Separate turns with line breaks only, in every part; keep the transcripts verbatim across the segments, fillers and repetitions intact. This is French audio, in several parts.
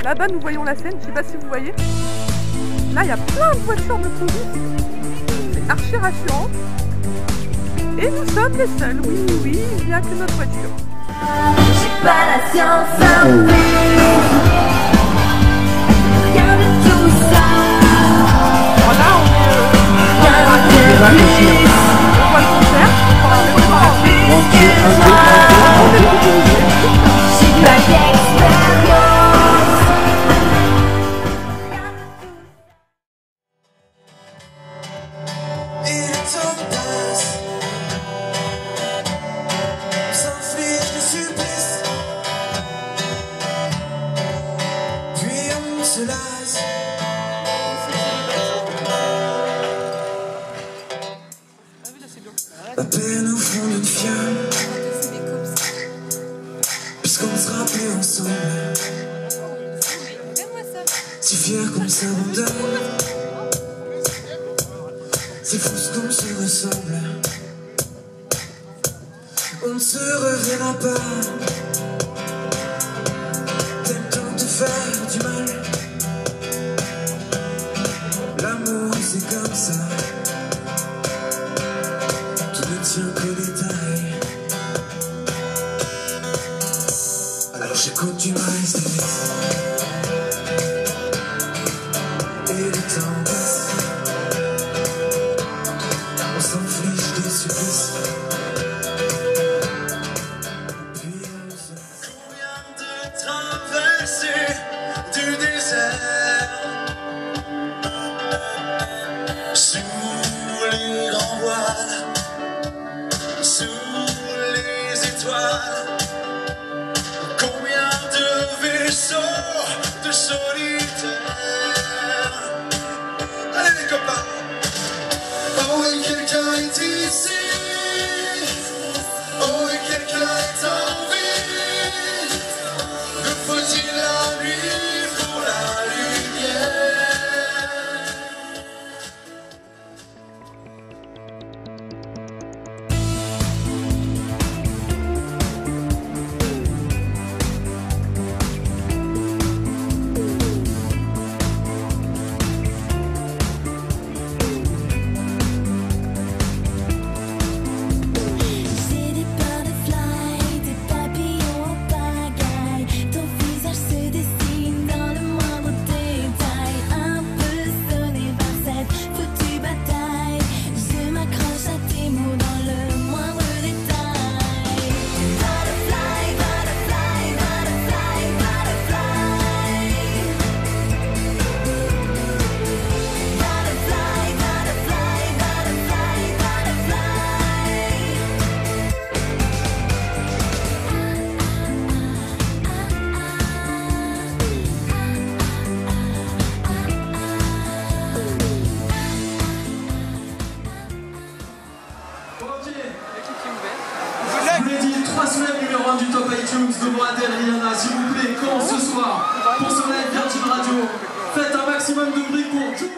Là-bas, nous voyons la Seine, je sais pas si vous voyez. Là, il y a plein de voitures de police. C'est archi rassurant. Et nous sommes les seuls. Oui, oui, oui, il n'y a que notre voiture.
J'ai pas la science infuse. Regarde tout ça.
Voilà, on est... Euh, on voit le concert.
J'ai pas d'expérience.
La peine au fond d'une fiole, puisqu'on ne sera plus ensemble. Si fier qu'on s'abandonne, c'est fou ce qu'on se ressemble. On ne se reverra pas. T'aimes tant te faire du mal. L'amour c'est comme ça. Tiens que détail. Alors j'écoute du MySpace. Et le temps passe. On s'inflige des supplices. Puis on se... Combien de traversées du désert sous les grands voiles, sous les étoiles, combien de vaisseaux de solitaires. Allez les copains. Oh et quelqu'un est ici. Oh et quelqu'un est en vie. Que faut-il la nuit pour la lumière?
Je vous l'ai dit, trois semaines numéro un du top iTunes de Moadel et Rihanna, s'il vous plaît, quand ce soir, pour ce live Virgin Radio, faites un maximum de bruit pour Julia.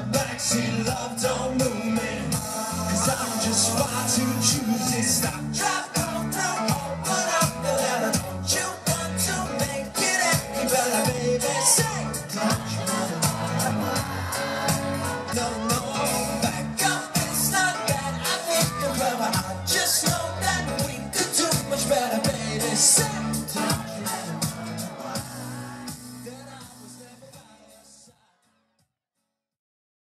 Love don't move me, 'cause I'm just far too choosy. Stop.